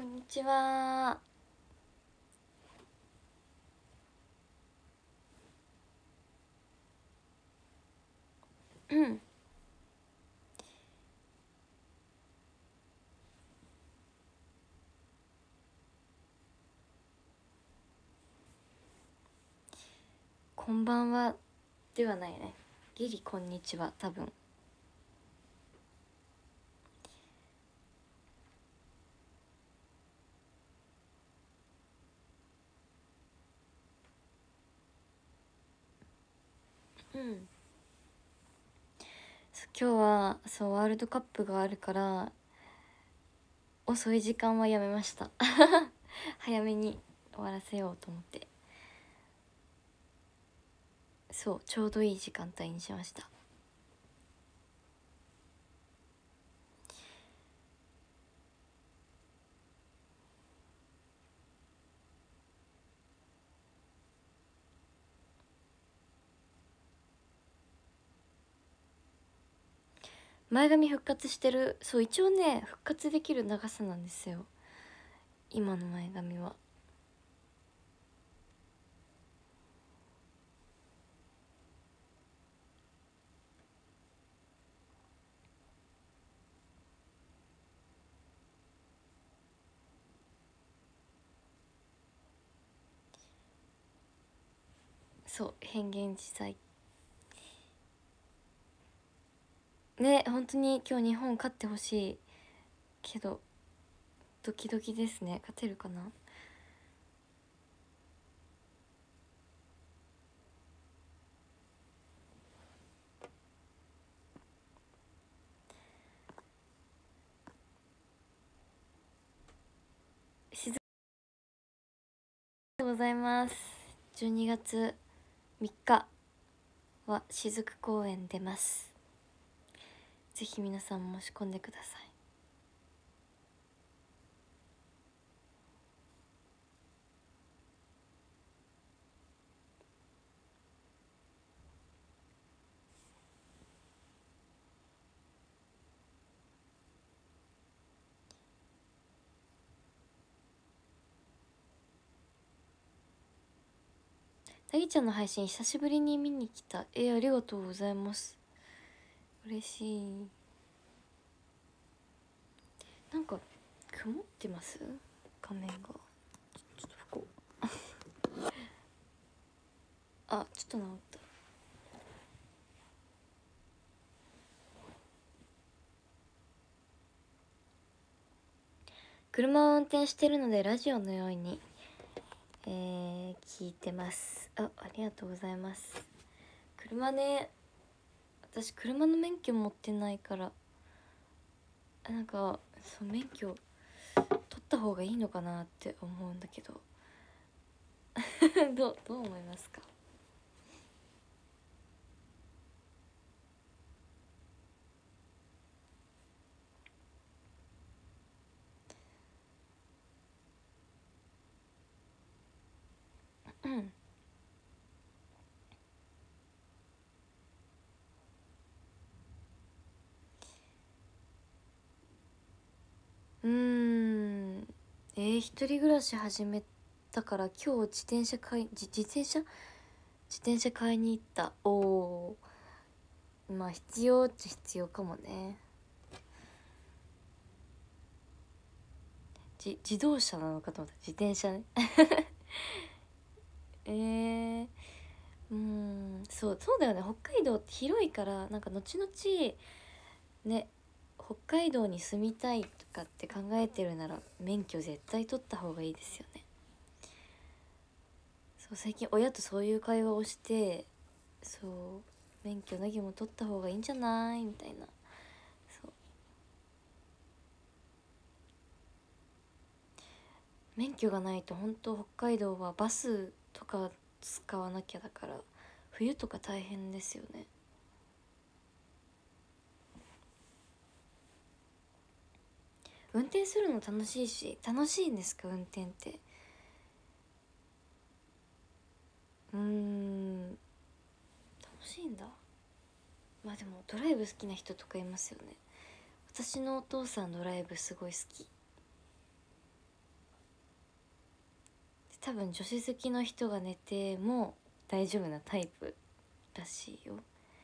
んにちは。うん。こんばんはではないね。ギリこんにちは多分。うん。今日はそうワールドカップがあるから遅い時間はやめました。早めに終わらせようと思って。そうちょうどいい時間帯にしました。前髪復活してる。そう一応ね復活できる長さなんですよ今の前髪は。そう変幻自在ね。本当に今日日本勝ってほしいけどドキドキですね。勝てるかな。しずありがとうございます。12月3日は雫公演出ます。ぜひ皆さん申し込んでください。なぎちゃんの配信久しぶりに見に来た。ありがとうございます。嬉しい。なんか曇ってます画面が。ちょっとこうあ、ちょっと治った。車を運転してるのでラジオのように聞いてます。ありがとうございます。車ね、私車の免許持ってないからなんかそう免許取った方がいいのかなって思うんだけどどう思いますか？一人暮らし始めたから今日自転車買いに行った。まあ必要っちゃ必要かもね。自動車なのかと思った。自転車ね。そうだよね。北海道って広いからなんか後々ね、北海道に住みたいとかって考えてるなら免許絶対取った方がいいですよね。そう最近親とそういう会話をして、そう免許なぎも取った方がいいんじゃないみたいな。そう免許がないと本当北海道はバスとか使わなきゃだから冬とか大変ですよね。運転するの楽しいし。楽しいんですか運転って？楽しいんだ。まあでもドライブ好きな人とかいますよね。私のお父さんドライブすごい好き。 多分助手席の人が寝ても大丈夫なタイプらしいよ。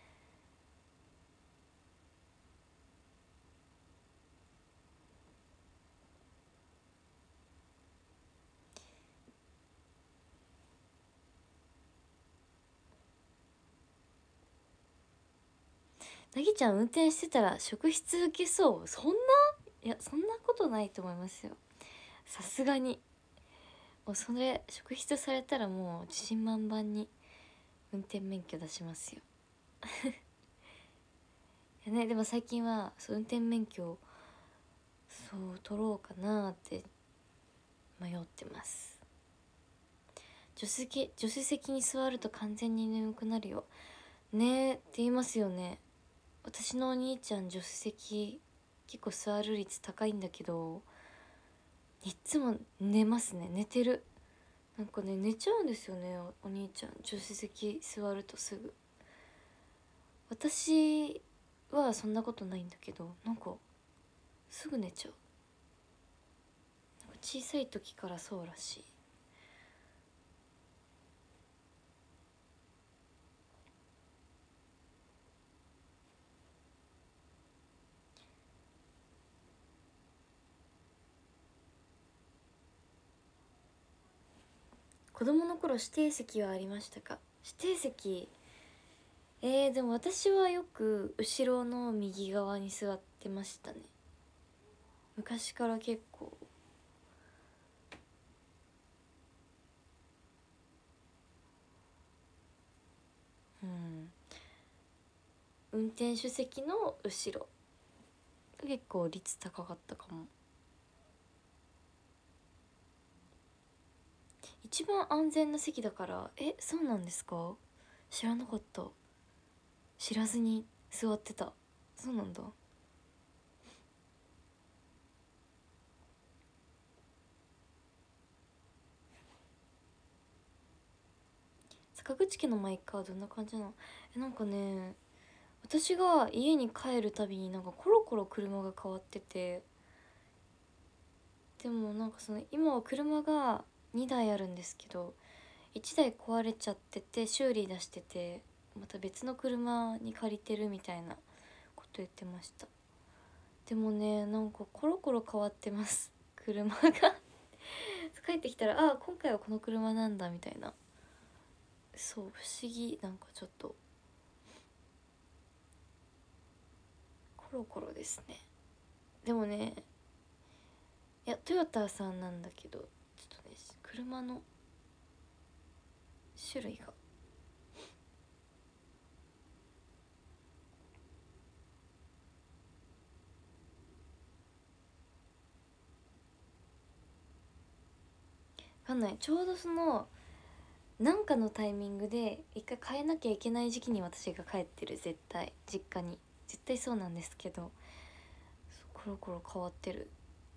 なぎちゃん運転してたら職質受けそう？そんな、いやそんなことないと思いますよ、さすがに。もうそれ職質されたらもう自信満々に運転免許出しますよいやね、でも最近はそう運転免許をそう取ろうかなって迷ってます。助手席に座ると完全に眠くなるよねえって言いますよね。私のお兄ちゃん助手席結構座る率高いんだけど、いつも寝ますね。寝てる。なんかね、寝ちゃうんですよね、お兄ちゃん助手席座るとすぐ。私はそんなことないんだけど、なんかすぐ寝ちゃう。なんか小さい時からそうらしい。子供の頃指定席はありましたか？指定席、でも私はよく後ろの右側に座ってましたね、昔から結構。うん、運転手席の後ろ結構率高かったかも。一番安全な席だから。そうなんですか？知らなかった。知らずに座ってた。そうなんだ。坂口家のマイカーどんな感じなの？なんかね、私が家に帰るたびになんかコロコロ車が変わってて、でもなんかその今は車が2台あるんですけど、1台壊れちゃってて修理出してて、また別の車に借りてるみたいなこと言ってました。でもね、なんかコロコロ変わってます車が帰ってきたら、ああ今回はこの車なんだみたいな。そう、不思議。なんかちょっとコロコロですね。でもね、いやトヨタさんなんだけど、ちょっとね車の種類が分かんない。ちょうどそのなんかのタイミングで一回変えなきゃいけない時期に私が帰ってる。絶対実家に絶対そうなんですけど、コロコロ変わってる。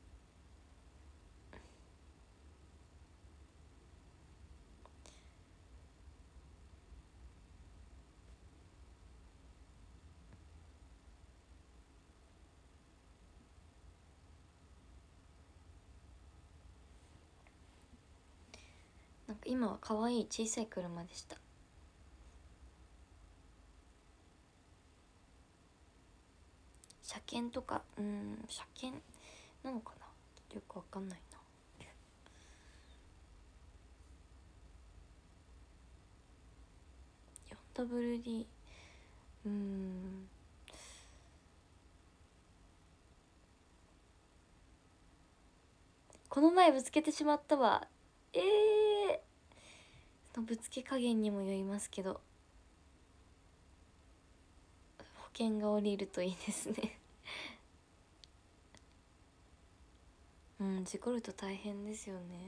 なんか今は可愛い小さい車でした。車検とか、車検なのかな、よくわかんないな。4WD、この前ぶつけてしまったわ。そのぶつけ加減にもよりますけど、保険が下りるといいですね事故ると大変ですよね。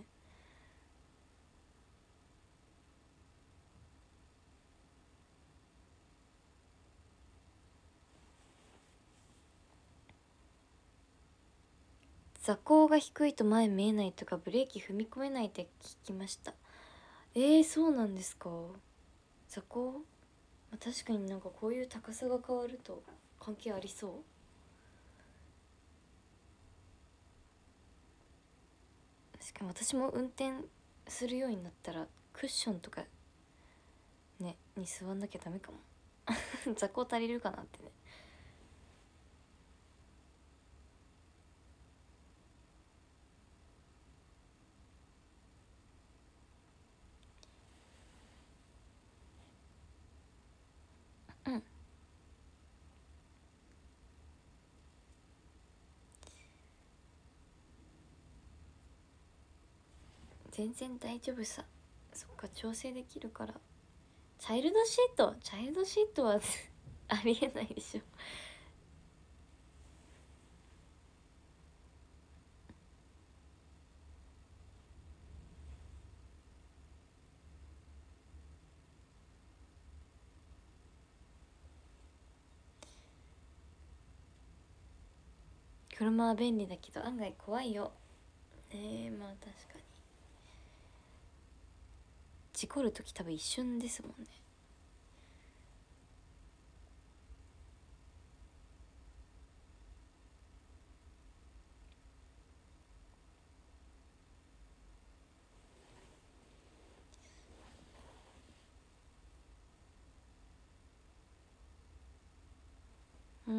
座高が低いと前見えないとかブレーキ踏み込めないって聞きました。そうなんですか？座高、確かになんかこういう高さが変わると関係ありそう。確かに私も運転するようになったらクッションとかねに座んなきゃダメかも座高足りるかなってね。うん全然大丈夫さ。そっか調整できるから。チャイルドシートはありえないでしょ。車は便利だけど案外怖いよ。まあ確かに事故る時多分一瞬ですもんね。うん。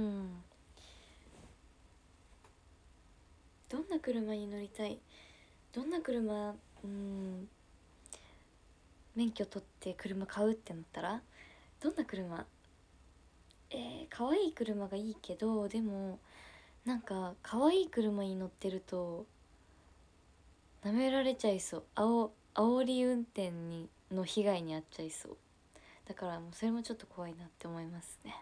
どんな車に乗りたい？どんな車？免許取って車買うってなったらどんな車？可愛い車がいいけど、でもなんか可愛い車に乗ってると舐められちゃいそう。煽り運転の被害に遭っちゃいそう。だからもうそれもちょっと怖いなって思いますね。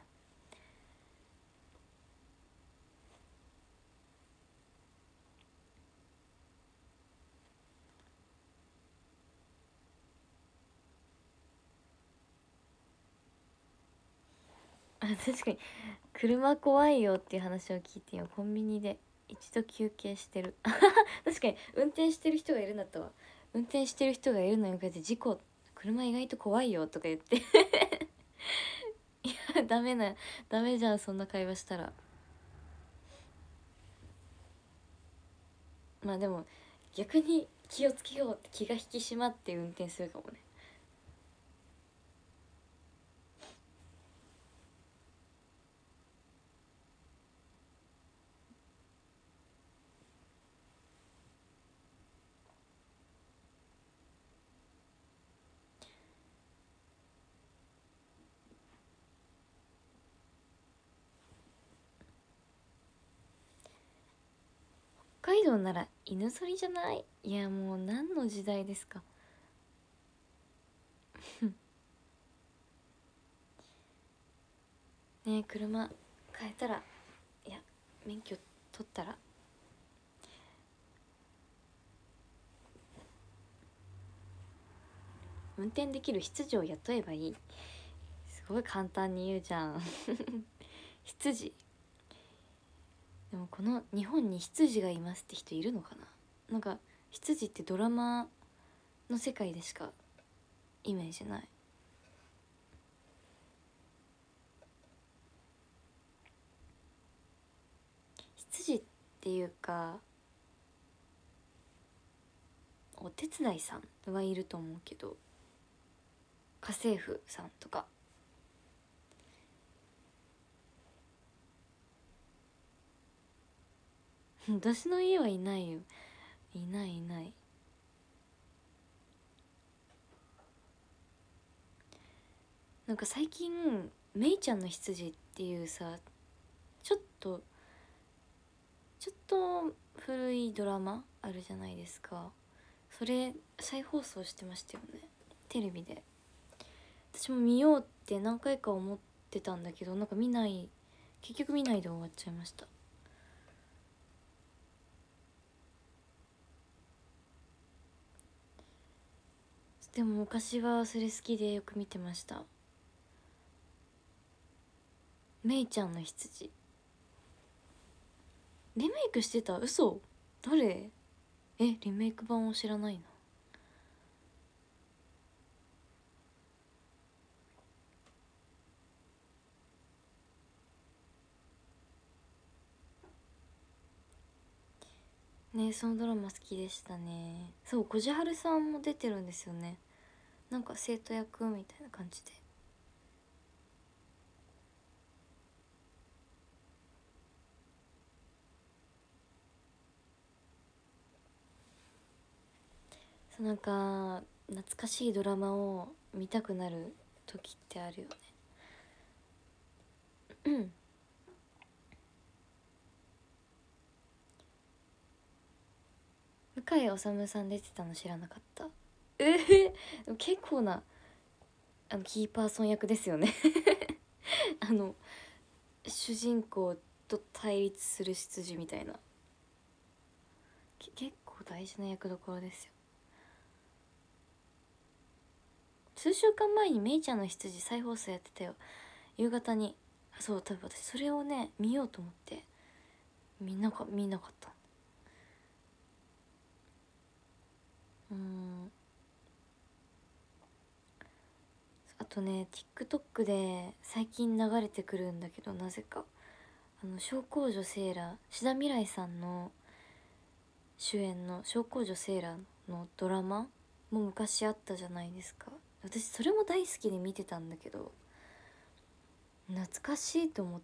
あ、確かに車怖いよっていう話を聞いてよ、コンビニで一度休憩してる確かに運転してる人がいるんだったわ。運転してる人がいるのに向かって事故、車意外と怖いよとか言っていやダメじゃんそんな会話したら。まあでも逆に気をつけようって気が引き締まって運転するかもね。北海道なら犬ぞりじゃない？いやもう何の時代ですかねえ車変えたら、いや免許取ったら運転できる執事を雇えばいい。すごい簡単に言うじゃん執事。でもこの日本に執事がいますって人いるのかな。なんか執事ってドラマの世界でしかイメージない。執事っていうかお手伝いさんはいると思うけど、家政婦さんとか。私の家はいないよ。いないいない。なんか最近めいちゃんの羊っていうさ、ちょっと古いドラマあるじゃないですか。それ再放送してましたよね、テレビで。私も見ようって何回か思ってたんだけど、なんか結局見ないで終わっちゃいました。でも昔はそれ好きでよく見てました。めいちゃんの羊リメイクしてた？嘘？どれ？リメイク版を知らないな。 ね、そのドラマ好きでしたね。そう、こじはるさんも出てるんですよね。なんか生徒役みたいな感じで。そう、なんか懐かしいドラマを見たくなる時ってあるよね。うん向井理さん出てたの知らなかった。結構なキーパーソン役ですよね。あの主人公と対立する執事みたいな、結構大事な役どころですよ。数週間前にめいちゃんの羊再放送やってたよ、夕方に。そう、多分私それをね見ようと思って見なかったあとね TikTok で最近流れてくるんだけど、なぜか小公女セーラー、志田未来さんの主演の小公女セーラーのドラマも昔あったじゃないですか。私それも大好きで見てたんだけど、懐かしいと思って、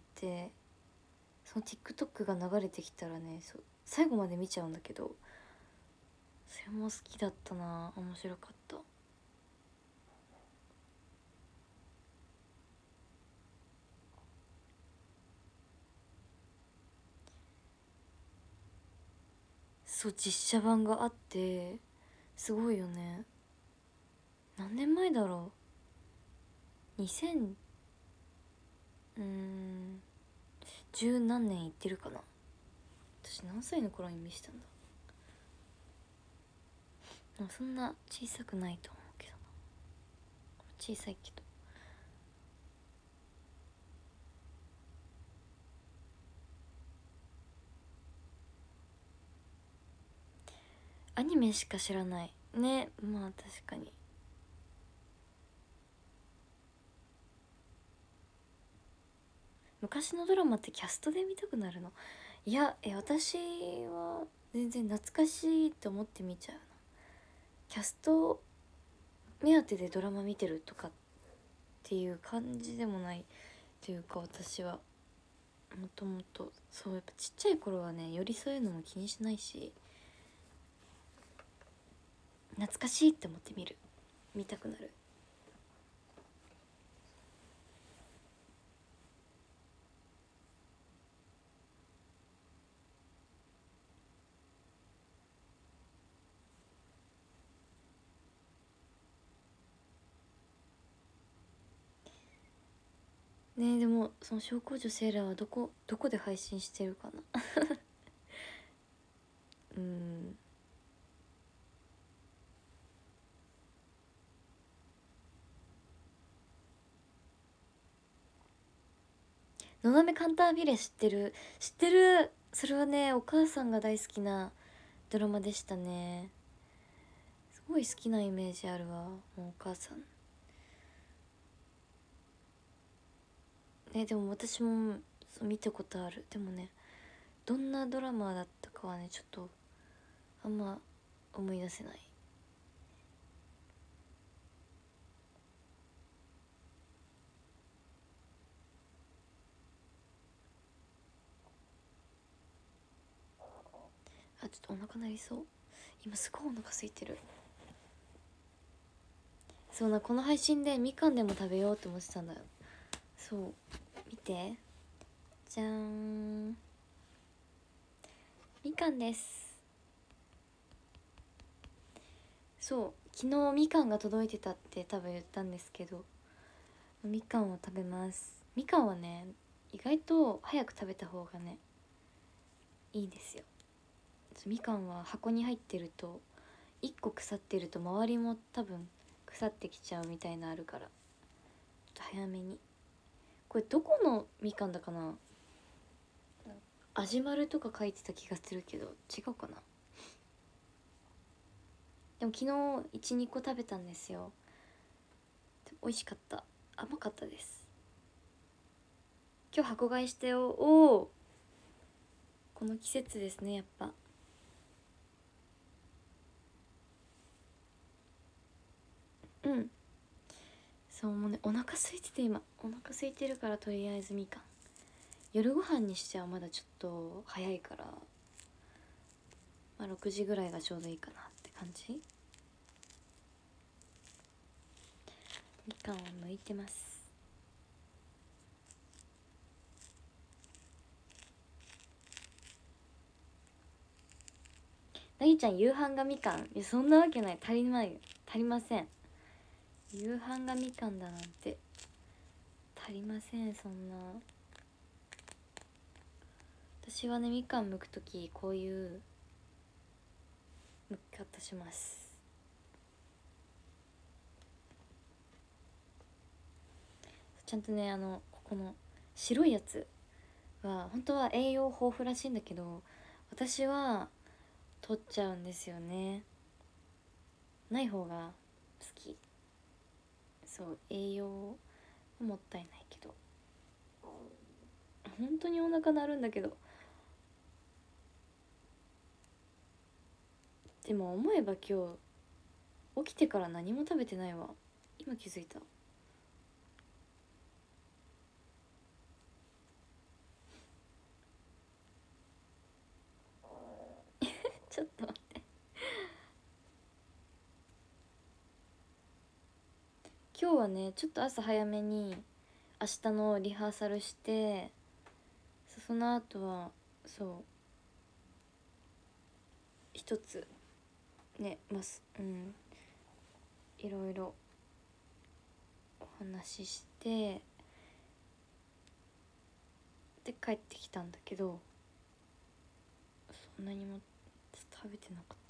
その TikTok が流れてきたらね、最後まで見ちゃうんだけど、それも好きだったな、面白かった。そう、実写版があってすごいよね。何年前だろう、2000十何年いってるかな。私何歳の頃に見したんだ。そんな小さくないと思うけどな。小さいけど。アニメしか知らないね。まあ確かに。昔のドラマってキャストで見たくなるの？いや、私は全然懐かしいと思って見ちゃうな。キャスト目当てでドラマ見てるとかっていう感じでもないというか、私はもともとそう、やっぱちっちゃい頃はね、よりそういうのも気にしないし、懐かしいって思って見たくなる。ねえ、でもその小公女セーラーはどこで配信してるかな。のだめカンタービレ知ってる？知ってる。それはね、お母さんが大好きなドラマでしたね。すごい好きなイメージあるわ、もうお母さんね。でも私も見たことある。でもね、どんなドラマだったかはね、ちょっとあんま思い出せない。あ、ちょっとお腹鳴りそう。今すごいお腹空いてる。そうな、この配信でみかんでも食べようって思ってたんだよ。そう、見て、じゃーん、みかんです。そう、昨日みかんが届いてたって多分言ったんですけど、みかんを食べます。みかんはね、意外と早く食べた方がねいいですよ。みかんは箱に入ってると1個腐ってると周りも多分腐ってきちゃうみたいなあるから、ちょっと早めに。これどこのみかんだかな、味丸とか書いてた気がするけど違うかな。でも昨日12個食べたんですよ。美味しかった。甘かったです。今日箱買いしてよ。おお、この季節ですね、やっぱ。 そうもうね、お腹空いてて、今お腹空いてるから、とりあえずみかん。夜ご飯にしてはまだちょっと早いから、まあ、6時ぐらいがちょうどいいかなって感じ。みかんを剥いてます。なぎちゃん、夕飯がみかん？いや、そんなわけない。足りないよ、足りません。夕飯がみかんだなんて足りません。そんな、私はね、みかん剥くときこういう剥き方します。ちゃんとね、ここの白いやつは本当は栄養豊富らしいんだけど、私は取っちゃうんですよね。ない方が好き。そう、栄養もったいないけど、本当にお腹鳴るんだけど。でも思えば今日起きてから何も食べてないわ。今気づいた。ちょっと待って。今日はね、ちょっと朝早めに明日のリハーサルして、その後はそう一つね、いろいろお話しして、で帰ってきたんだけど、そんなにも食べてなかった。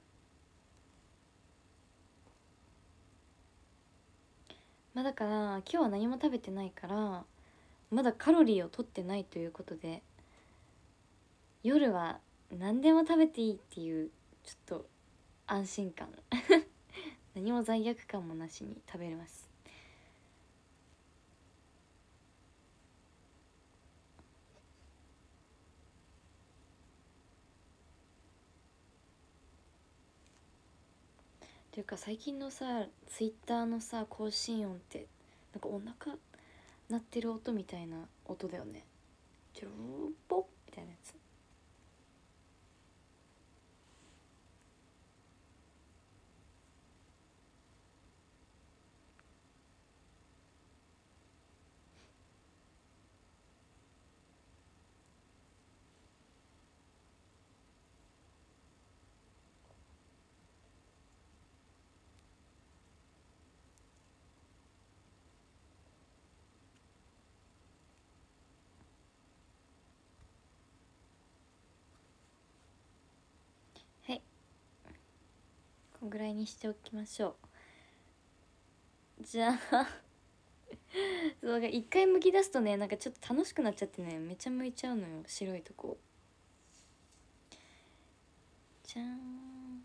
まあだから今日は何も食べてないから、まだカロリーを取ってないということで、夜は何でも食べていいっていうちょっと安心感何も罪悪感もなしに食べれます。っていうか最近のさ、ツイッターのさ更新音ってなんかお腹鳴ってる音みたいな音だよね。チョローポッみたいなやつ。はい、こんぐらいにしておきましょう。じゃあそう一回剥き出すとね、なんかちょっと楽しくなっちゃってね、めちゃ剥いちゃうのよ、白いとこ。じゃーん。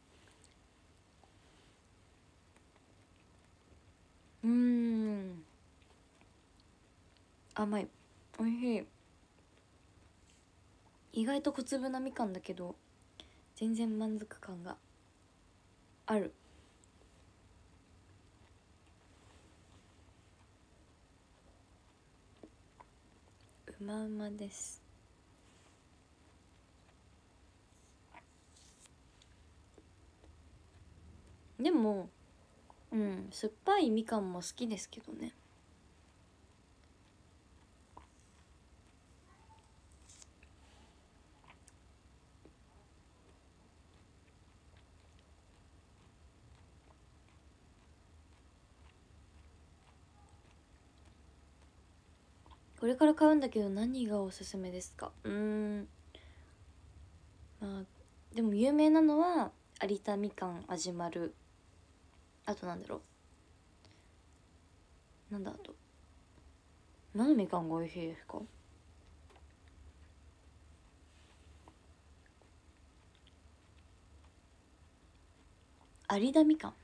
甘い、おいしい。意外と小粒なみかんだけど全然満足感がある。うまうまです。でも酸っぱいみかんも好きですけどね。これから買うんだけど何がおすすめですか？まあでも有名なのは有田みかん味丸、あとなんだろう、なんだ、あと何のみかんが美味しいですか？有田みかん。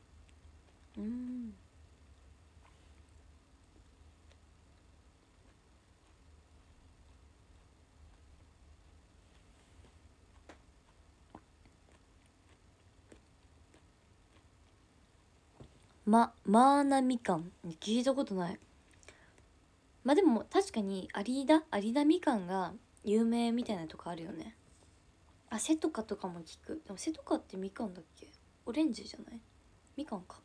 マーナみかん聞いたことない。まあでも確かに有田みかんが有名みたいなとこあるよね。あ、せとかとかも聞く。でもせとかってみかんだっけ？オレンジじゃない？みかんか。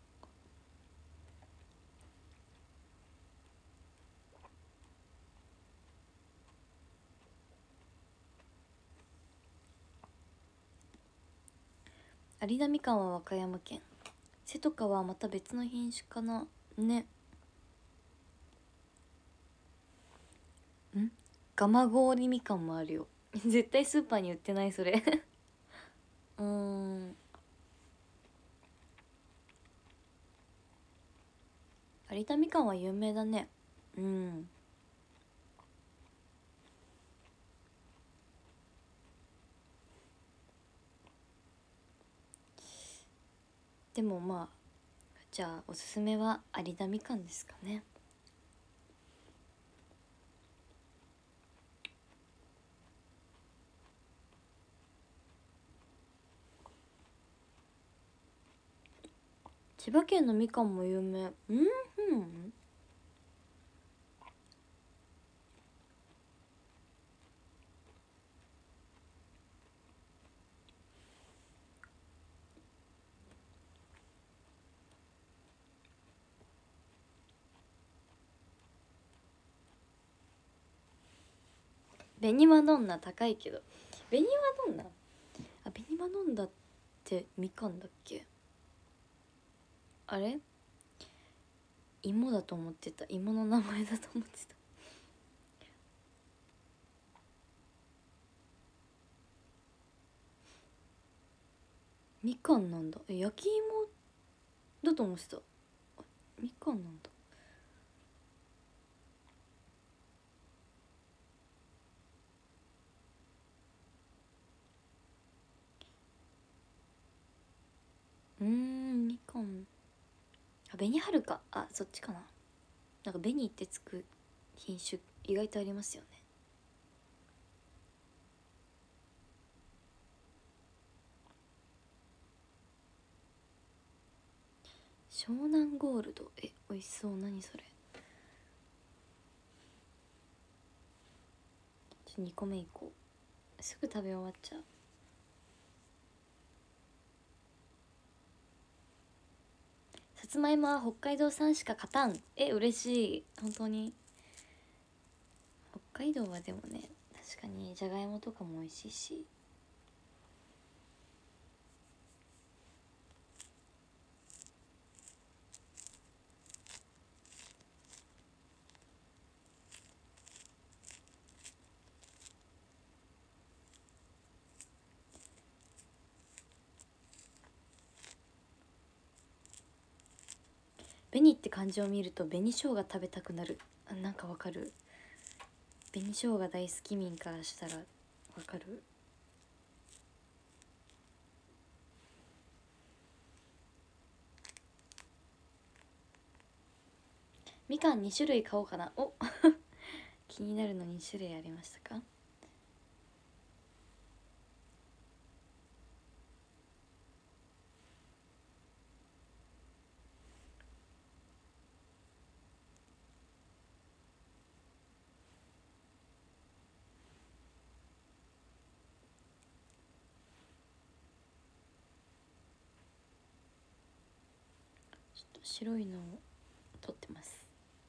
有田みかんは和歌山県、せとかはまた別の品種かな。ね。蒲郡みかんもあるよ絶対スーパーに売ってないそれ有田みかんは有名だね。でもまあじゃあおすすめは有田みかんですかね。千葉県のみかんも有名。紅まどんな高いけど。紅まどんな、あ、紅まどんだってみかんだっけ？あれ芋だと思ってた。芋の名前だと思ってた。みかんなんだ。焼き芋だと思ってた。みかんなんだ。みかん、あ、紅はるか、あ、そっちかな。なんか紅ってつく品種意外とありますよね。湘南ゴールド、美味しそう。何それ。2個目いこう。すぐ食べ終わっちゃう。さつまいもは北海道産しか勝たん。嬉しい。本当に。北海道はでもね、確かにじゃがいもとかも美味しいし。紅って漢字を見ると紅生姜食べたくなる。なんかわかる。紅生姜大好き民からしたらわかる。みかん2種類買おうかな。お気になるの2種類ありましたか？ちょっと白いのを取ってます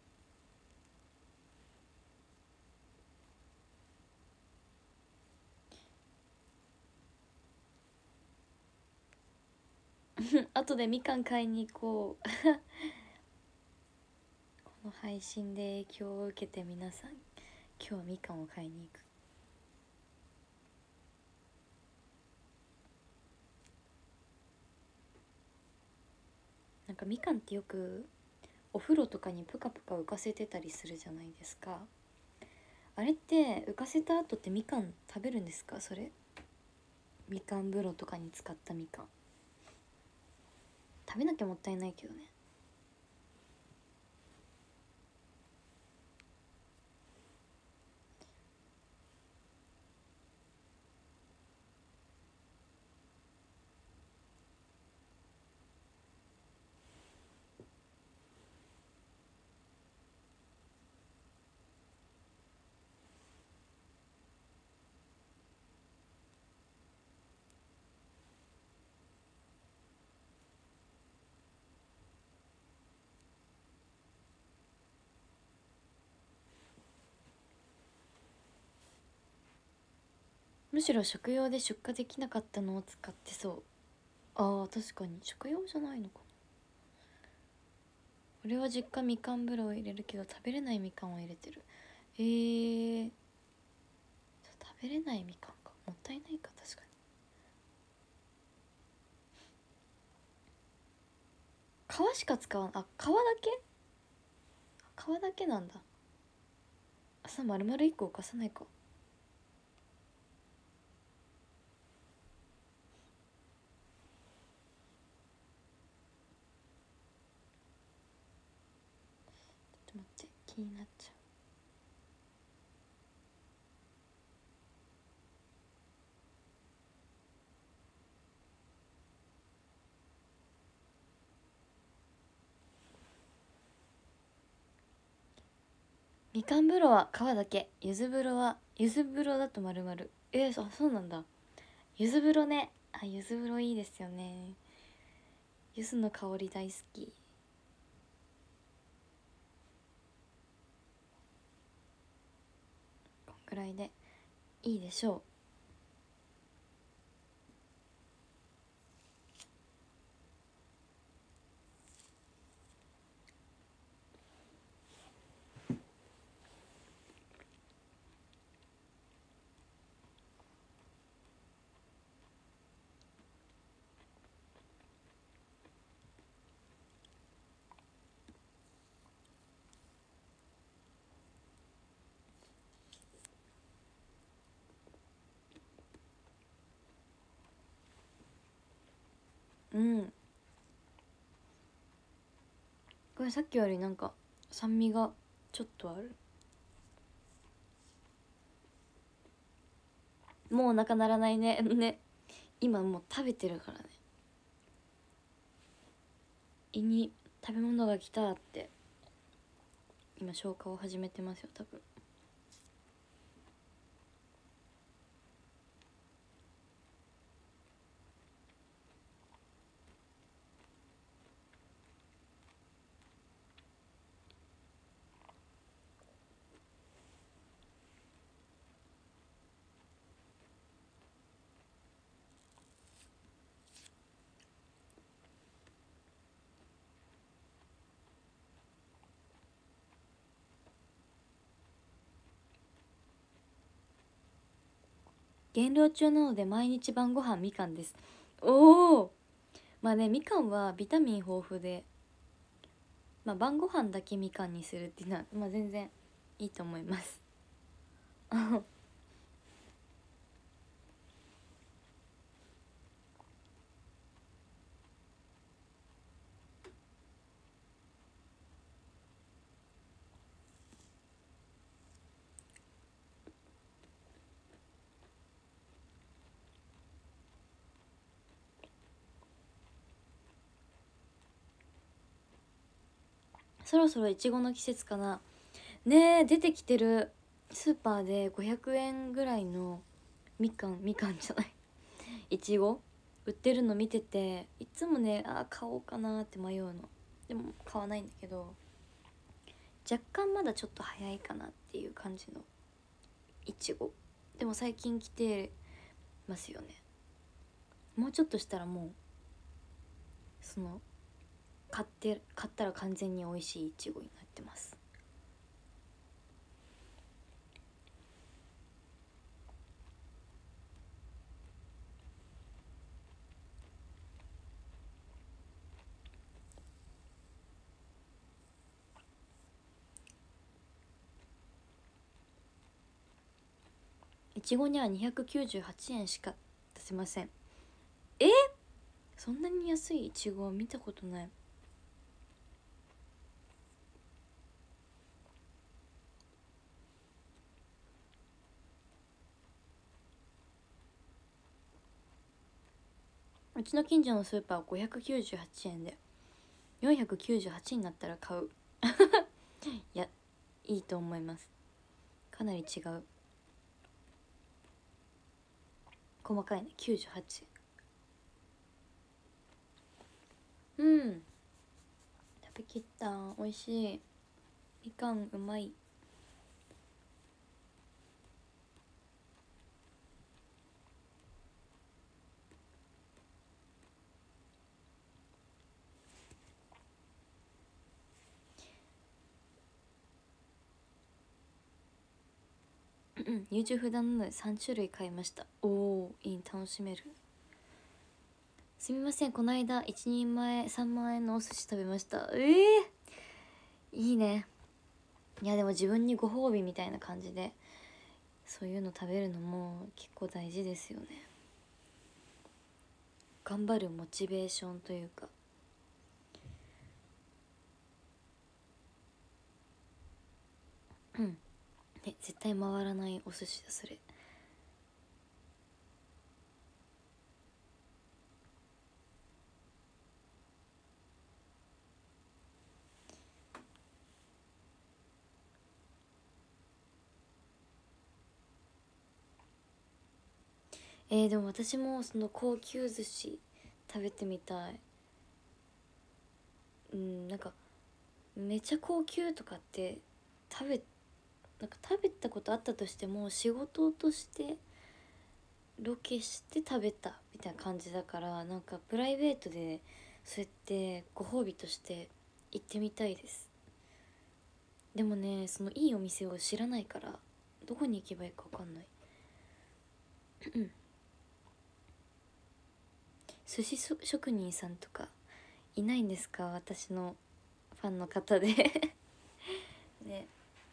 後でみかん買いに行こうこの配信で影響を受けて皆さん今日はみかんを買いに行く。なんかみかんってよくお風呂とかにプカプカ浮かせてたりするじゃないですか。あれって浮かせた後ってみかん食べるんですか？それみかん風呂とかに使ったみかん食べなきゃもったいないけどね。 むしろ食用で出荷できなかったのを使ってそう。あー確かに食用じゃないのかな。俺は実家みかん風呂を入れるけど食べれないみかんを入れてる。食べれないみかんか、もったいないか。確かに皮しか使わん。あ、皮だけ、皮だけなんだ。朝丸々1個浮かさないか。ちょっと待って、気になっちゃう。みかん風呂は皮だけ、ゆず風呂はゆず風呂だと丸々。そうなんだ。ゆず風呂ね。あ、ゆず風呂いいですよね。ゆずの香り大好き。こんぐらいでいいでしょう。うん、これさっきよりなんか酸味がちょっとある。もうお腹鳴らないね。ね、今もう食べてるからね。胃に食べ物が来たって今消化を始めてますよ多分。減量中なので毎日晩ご飯みかんです。おお、まあね、みかんはビタミン豊富で、まあ晩ご飯だけみかんにするっていうのはまあ全然いいと思いますそろそろいちごの季節かな。ねえ、出てきてる。スーパーで500円ぐらいのみかんじゃないいちご売ってるの見てて、いつもね、買おうかなって迷うの。でも買わないんだけど、若干まだちょっと早いかなっていう感じのいちご。でも最近来てますよね。もうちょっとしたらもうその買ったら完全に美味しいいちごになってます。いちごには298円しか出せません。そんなに安いいちごは見たことない。うちの近所のスーパーは598円で498になったら買ういや、いいと思います。かなり違う。細かいね、98円。うん、食べきった。美味しい。みかんうまい。 優柔不断なので3種類買いました。おお、いい、楽しめる。すみません、この間1人前3万円のお寿司食べました。いいね。いやでも自分にご褒美みたいな感じでそういうの食べるのも結構大事ですよね。頑張るモチベーションというか。ね、絶対回らないお寿司だそれ。でも私もその高級寿司食べてみたい。なんかめちゃ高級とかってなんか食べたことあったとしても仕事としてロケして食べたみたいな感じだから、なんかプライベートでそうやってご褒美として行ってみたいです。でもね、そのいいお店を知らないからどこに行けばいいか分かんない。寿司職人さんとかいないんですか、私のファンの方でね。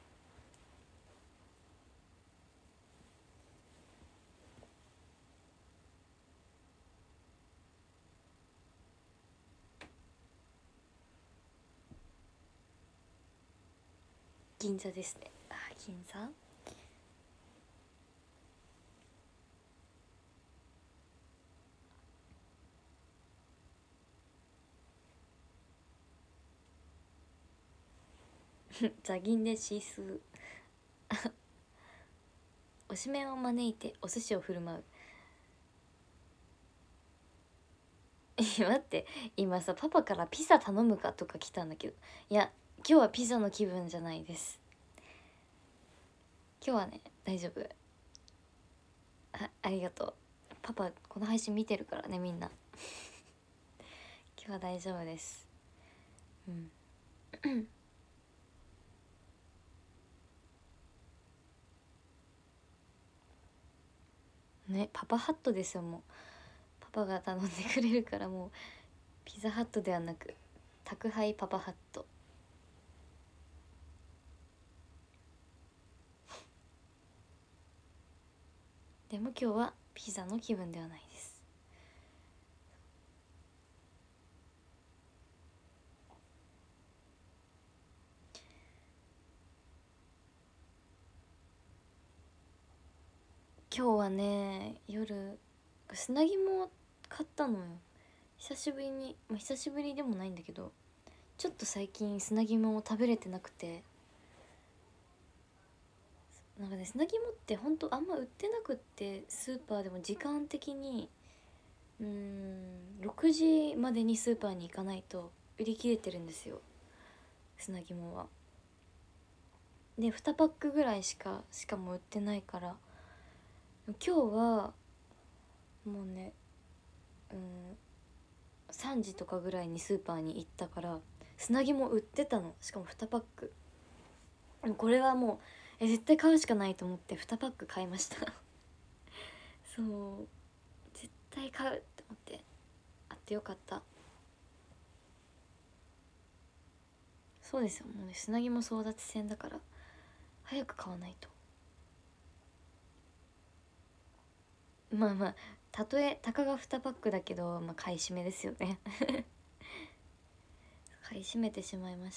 銀座ですね。銀座座銀でシースー推しメンを招いてお寿司を振る舞う待って、今さパパからピザ頼むかとか来たんだけど、いや今日はピザの気分じゃないです。今日はね大丈夫。ありがとうパパ、この配信見てるからねみんな今日は大丈夫です。ね、パパハットですよ。もうパパが頼んでくれるから、もうピザハットではなく宅配パパハット。でも今日はピザの気分ではないです。今日はね、夜砂肝買ったのよ。久しぶりに、久しぶりでもないんだけど、ちょっと最近砂肝を食べれてなくて、なんかね、砂肝ってほんとあんま売ってなくって、スーパーでも時間的に6時までにスーパーに行かないと売り切れてるんですよ、砂肝は。で2パックぐらいしかも売ってないから、今日はもうね、3時とかぐらいにスーパーに行ったから砂肝売ってたの。しかも2パック。これはもう絶対買うしかないと思って2パック買いましたそう絶対買うって思って、あってよかった。そうですよ、もうね砂肝争奪戦だから早く買わないと。たとえたかが2パックだけど、買い占めですよね買い占めてしまいました。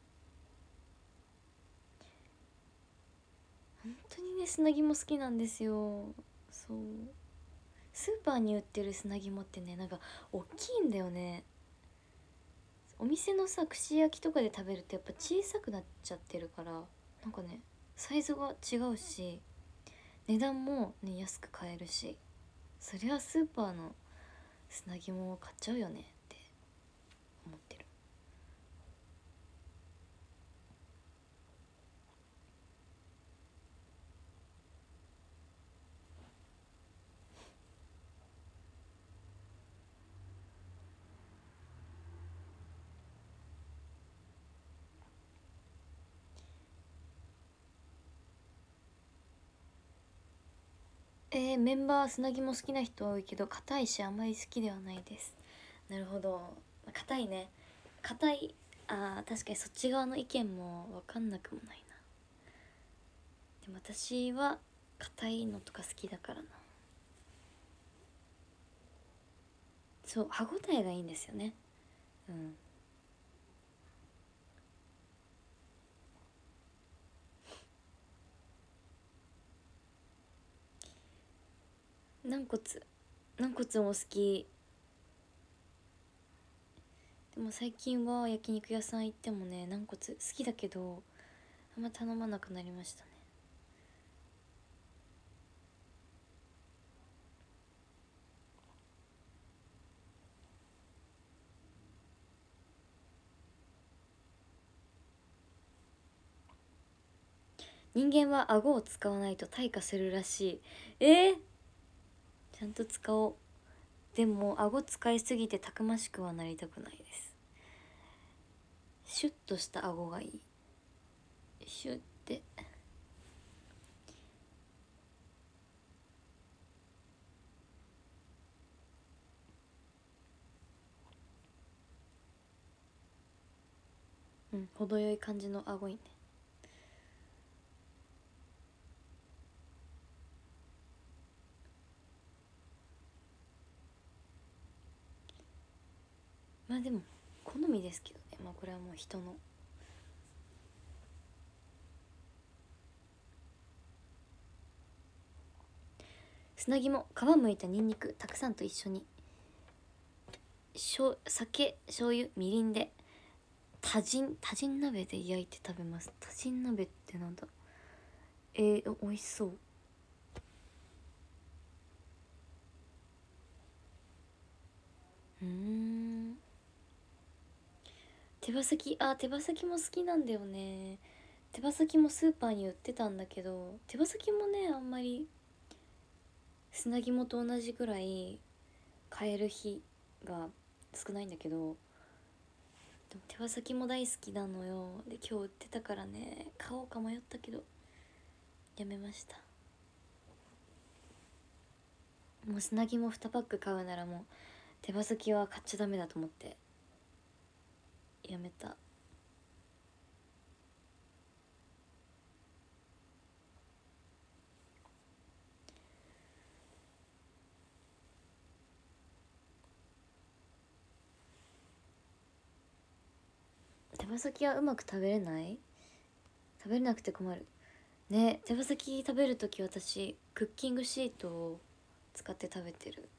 本当にね砂肝好きなんですよ。そう、スーパーに売ってる砂肝ってね、なんか大きいんだよね。お店のさ串焼きとかで食べるとやっぱ小さくなっちゃってるから、なんかねサイズが違うし値段もね安く買えるし、そりゃスーパーの砂肝を買っちゃうよねって思ってる。 メンバー砂肝好きな人多いけど硬いしあまり好きではないです。なるほど、硬いね。硬い。確かにそっち側の意見も分かんなくもないな。でも私は硬いのとか好きだからな。そう、歯ごたえがいいんですよね。うん。軟骨、軟骨も好き。でも最近は焼肉屋さん行ってもね、軟骨好きだけどあんま頼まなくなりましたね。人間は顎を使わないと退化するらしい。ちゃんと使おう。でも顎使いすぎてたくましくはなりたくないです。シュッとした顎がいい。シュッて。うん、程よい感じの顎いいね。まあでも好みですけどね。まあこれはもう人の。砂肝、皮むいたニンニクたくさんと一緒に酒、醤油、みりんで多人鍋で焼いて食べます。多人鍋ってなんだ。美味しそう。手羽先、手羽先も好きなんだよね。手羽先もスーパーに売ってたんだけど、手羽先もねあんまり砂肝と同じぐらい買える日が少ないんだけど、でも手羽先も大好きなのよ。で今日売ってたからね買おうか迷ったけどやめました。もう砂肝2パック買うならもう手羽先は買っちゃダメだと思ってやめた。手羽先はうまく食べれない？食べれなくて困るね。手羽先食べるとき私クッキングシートを使って食べてる。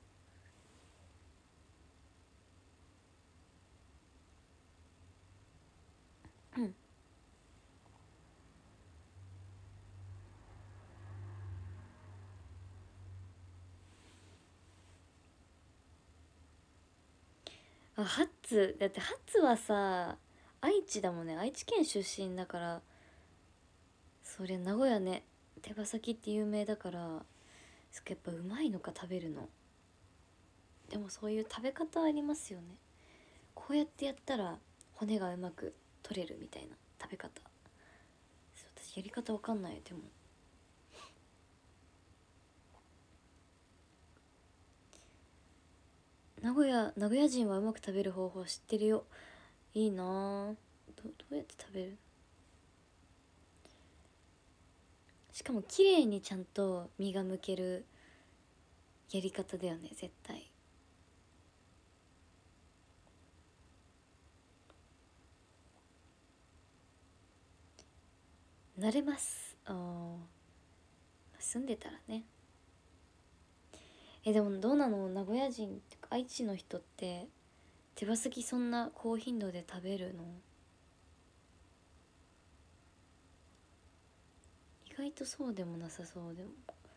うん。ハッツだってハッツはさ愛知だもんね。愛知県出身だから、そりゃ名古屋ね手羽先って有名だから、やっぱうまいのか食べるの。でもそういう食べ方ありますよね。こうやってやったら骨がうまく取れるみたいな食べ方。私やり方わかんない。でも名古屋人はうまく食べる方法知ってるよ。いいなぁ。どうやって食べる？しかも綺麗にちゃんと身がむけるやり方だよね絶対。慣れます。住んでたらね。でもどうなの、名古屋人ってか愛知の人って手羽先そんな高頻度で食べるの？意外とそうでもなさそう。でも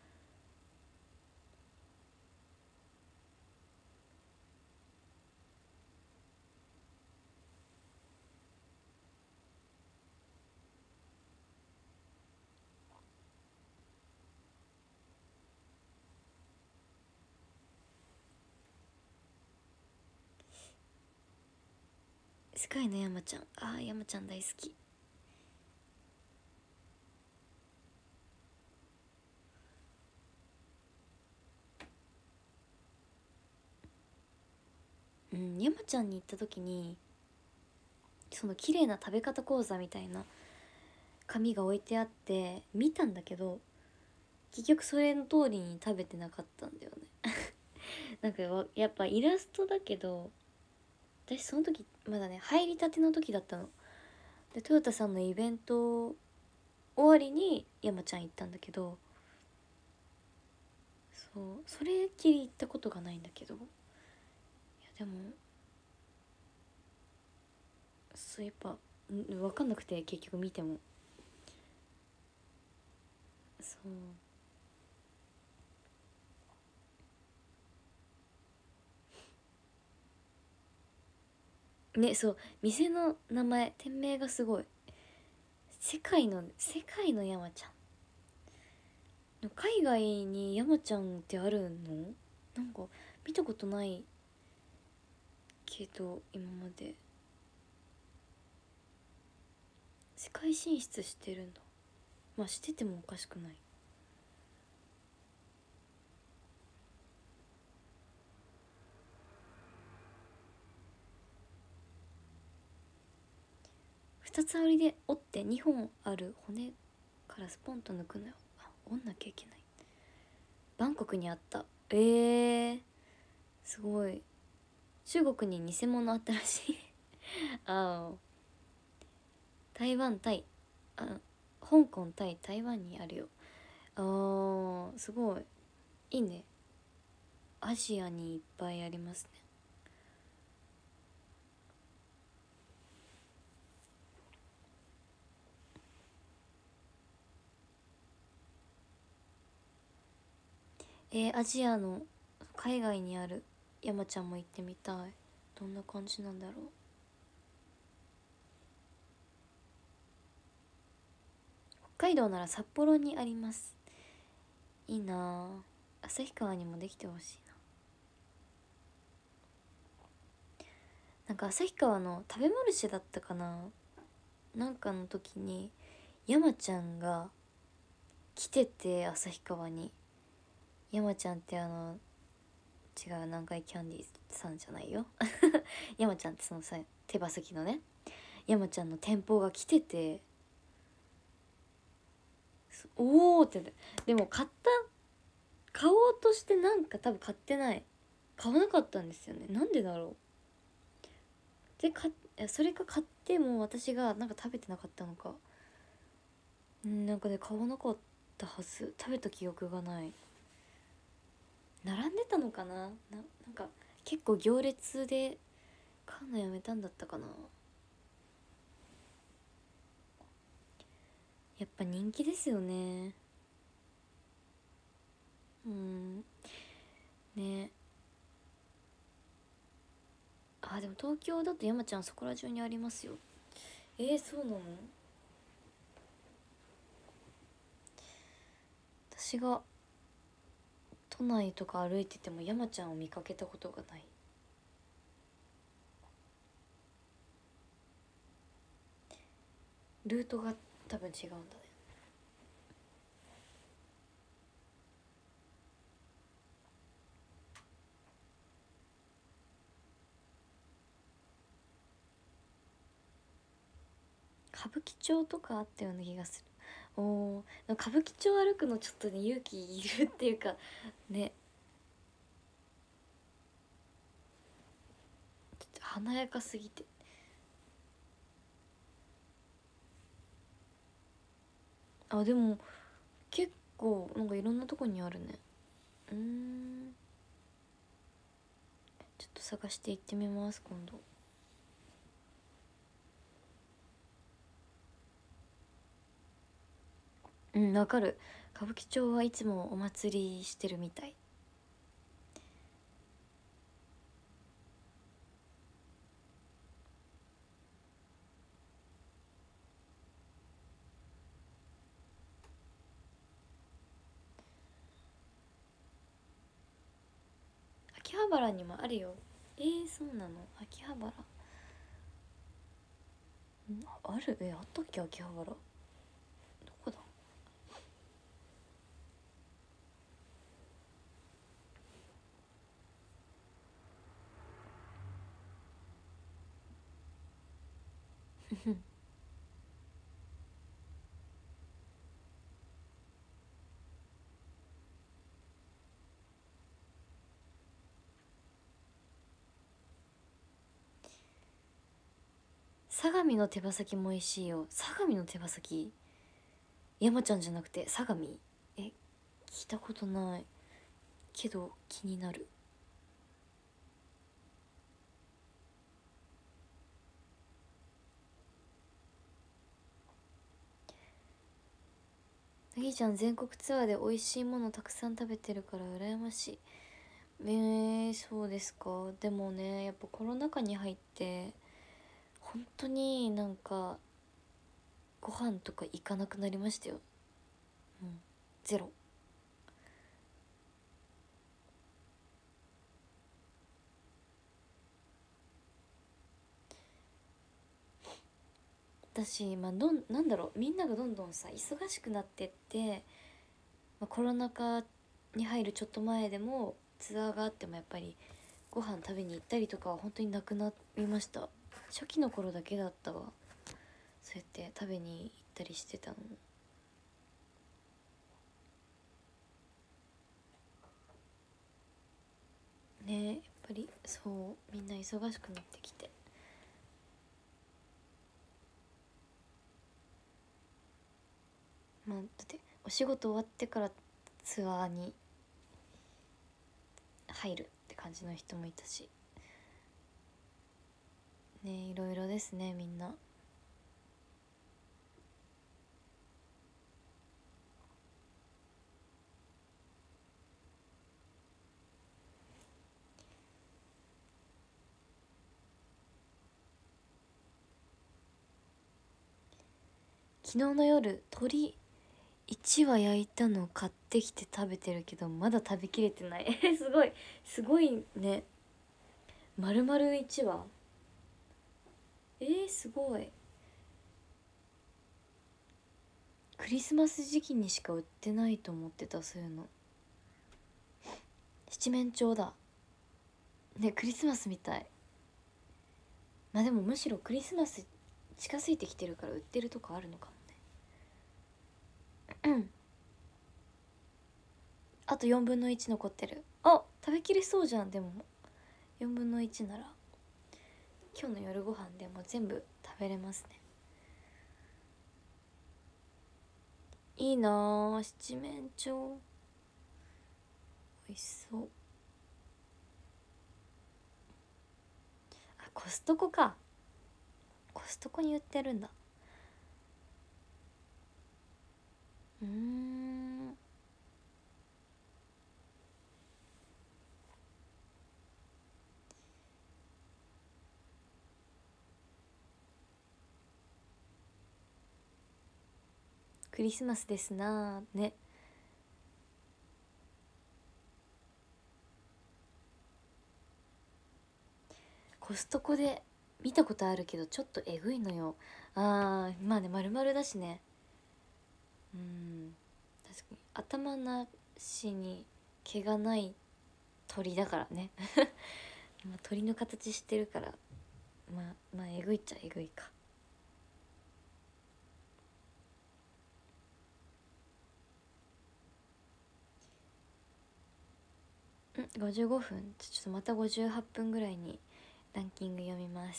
すごいね山ちゃん。山ちゃん大好き。 山ちゃんに行った時にその綺麗な食べ方講座みたいな紙が置いてあって見たんだけど、結局それの通りに食べてなかったんだよねなんかやっぱイラストだけど、私その時まだね入りたての時だったので、トヨタさんのイベント終わりに山ちゃん行ったんだけど、そうそれっきり行ったことがないんだけど、いやでもそうやっぱ分かんなくて結局見ても、そうね、そう店の名前店名がすごい世界の山ちゃん。海外に山ちゃんってあるの？なんか見たことないけど今まで。世界進出してるんだ。まあしててもおかしくない。2つ折りで折って2本ある骨からスポンと抜くのよ。あ、折んなきゃいけない。バンコクにあった。すごい。中国に偽物あったらしいああ、台湾対あ香港対台湾にあるよ。あーすごいいいね。アジアにいっぱいありますね。アジアの海外にある山ちゃんも行ってみたい。どんな感じなんだろう。北海道なら札幌にあります。いいなあ。旭川にもできてほしいな。なんか旭川の食べマルシェだったかな、なんかの時に山ちゃんが来てて、旭川に。山ちゃんって違う、南海キャンディーさんじゃないよ山ちゃんってそのさ手羽先のね山ちゃんの店舗が来てて、おおって。でも買おうとしてなんか多分買ってない、買わなかったんですよね。なんでだろう。でそれか買っても私がなんか食べてなかったのか、なんかね買わなかったはず。食べた記憶がない。並んでたのかな、なんか結構行列で買うのやめたんだったかな。やっぱ人気ですよね。ね。あ、でも東京だと山ちゃんそこら中にありますよ。そうなの？私が都内とか歩いてても山ちゃんを見かけたことがない。ルートが多分違うんだね。歌舞伎町とかあったような気がする。歌舞伎町歩くのちょっとね勇気いるっていうかね、ちょっと華やかすぎて。あ、でも結構なんかいろんなとこにあるね。ちょっと探して行ってみます今度。わかる。歌舞伎町はいつもお祭りしてるみたい。秋葉原にもあるよ。そうなの？秋葉原ある？あったっけ秋葉原。どこだ？ 相模の手羽先も美味しいよ。相模の手羽先、山ちゃんじゃなくて相模？聞いたことないけど気になる。なぎちゃん全国ツアーで美味しいものたくさん食べてるから羨ましい。そうですか。でもね、やっぱコロナ禍に入って本当になんかご飯とか行かなくなりましたよ。ゼロ。私、なんだろう、みんながどんどんさ忙しくなってって、コロナ禍に入るちょっと前でもツアーがあってもやっぱりご飯食べに行ったりとかは本当になくなりました。初期の頃だけだったわ、そうやって食べに行ったりしてたの。ね、やっぱりそうみんな忙しくなってきて、だってお仕事終わってからツアーに入るって感じの人もいたしね、いろいろですねみんな。昨日の夜鶏1羽焼いたのを買ってきて食べてるけどまだ食べきれてないすごいすごいね、丸々1羽。すごい。クリスマス時期にしか売ってないと思ってた、そういうの。七面鳥だね、クリスマスみたい。でもむしろクリスマス近づいてきてるから売ってるとこあるのかもね。あと1/4残ってる。食べきれそうじゃん。でも1/4なら今日の夜ご飯でも全部食べれますね。いいなあ、七面鳥美味しそう。コストコか。コストコに売ってるんだ。クリスマスですなーね。コストコで見たことあるけどちょっとえぐいのよ。まあね、丸々だしね。確かに頭なしに毛がない鳥だからね鳥の形してるから、まあえぐいっちゃえぐいか。55分。ちょっとまた58分ぐらいにランキング読みます。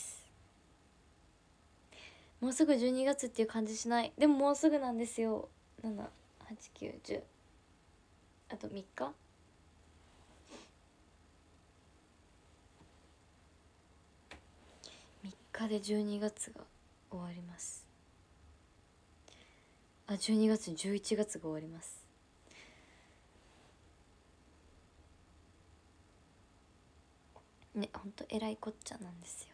もうすぐ12月っていう感じしない。でももうすぐなんですよ。78910、あと3日。3日で12月が終わります。12月に11月が終わります。ね、ほんとえらいこっちゃなんですよ。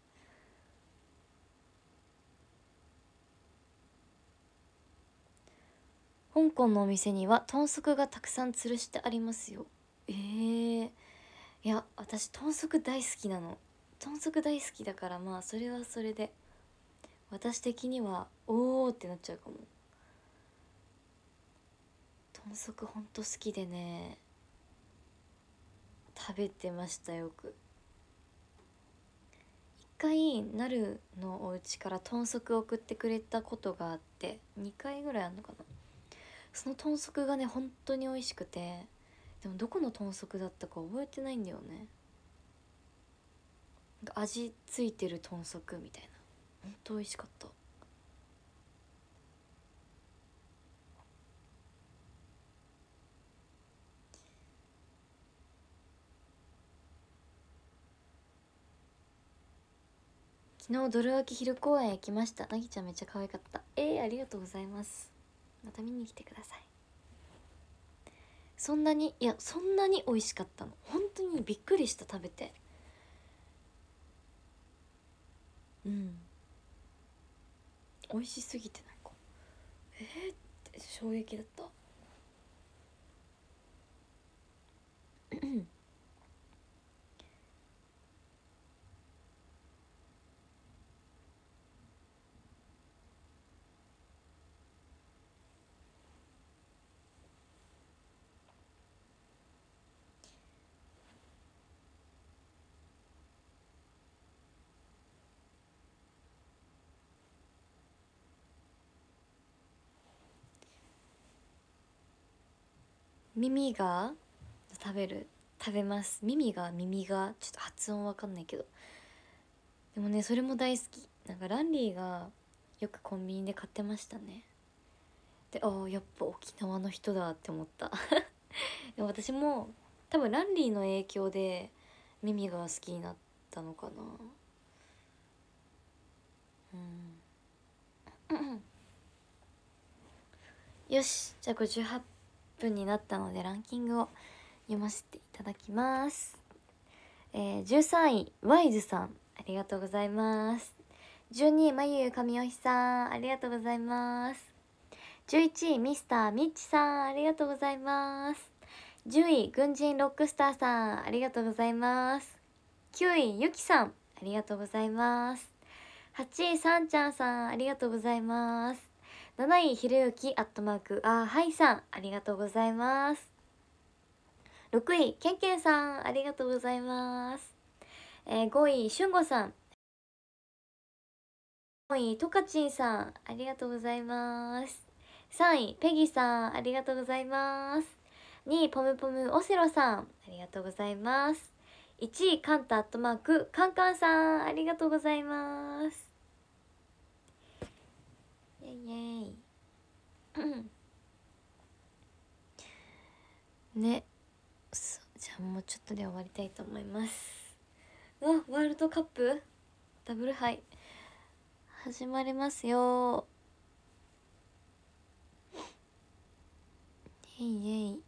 香港のお店には豚足がたくさん吊るしてありますよ。いや、私豚足大好きなの。豚足大好きだから、それはそれで私的にはおーってなっちゃうかも。豚足ほんと好きでね、食べてましたよく。一回なるのお家から豚足送ってくれたことがあって、2回ぐらいあんのかな。その豚足がね本当に美味しくて、でもどこの豚足だったか覚えてないんだよね。なんか味ついてる豚足みたいな。 ほんと美味しかった。昨日ドルアキ昼公演行きました。なぎちゃんめっちゃ可愛かった。ありがとうございます。また見に来てください。そんなに美味しかったの。本当にびっくりした、食べて。美味しすぎて、なんかって衝撃だった。耳が食べます。耳がちょっと発音わかんないけど、でもねそれも大好き。なんかランリーがよくコンビニで買ってましたね。で、やっぱ沖縄の人だって思ったでも私も多分ランリーの影響で耳が好きになったのかな。よし、じゃあ58分になったのでランキングを読ませていただきます。13位ワイズさん、ありがとうございます。12位まゆ神吉さん、ありがとうございます。11位ミスターミッチさん、ありがとうございます。10位軍人ロックスターさん、ありがとうございます。9位ゆきさん、ありがとうございます。8位さんちゃんさん、ありがとうございます。7位ひろゆきはいさん、ありがとうございます。6位けんけんさん、ありがとうございます。5位しゅんごさん、4位とかちんさん、ありがとうございます。3位ペギさん、ありがとうございます。2位ポムポムオセロさん、ありがとうございます。1位カンタカンカンさん、ありがとうございます。イエイイエイね、じゃあもうちょっとで終わりたいと思います。ワールドカップダブル杯始まりますよ。イエイイエイ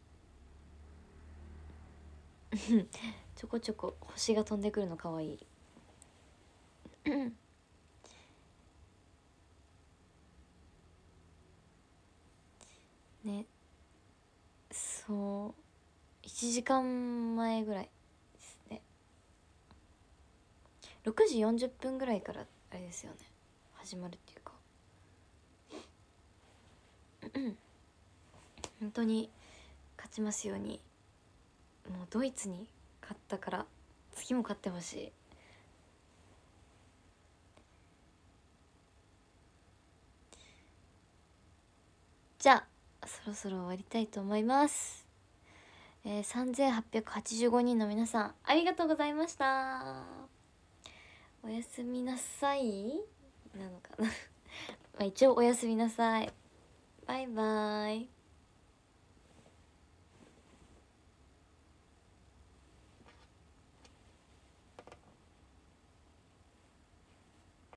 ちょこちょこ星が飛んでくるのかわいいね、そう1時間前ぐらいですね。6時40分ぐらいからあれですよね、始まるっていうか本当に勝ちますように。もうドイツに勝ったから次も勝ってほしい。じゃあそろそろ終わりたいと思います。3885人の皆さん、ありがとうございました。おやすみなさいなのかなまあ一応おやすみなさい。バイバイ。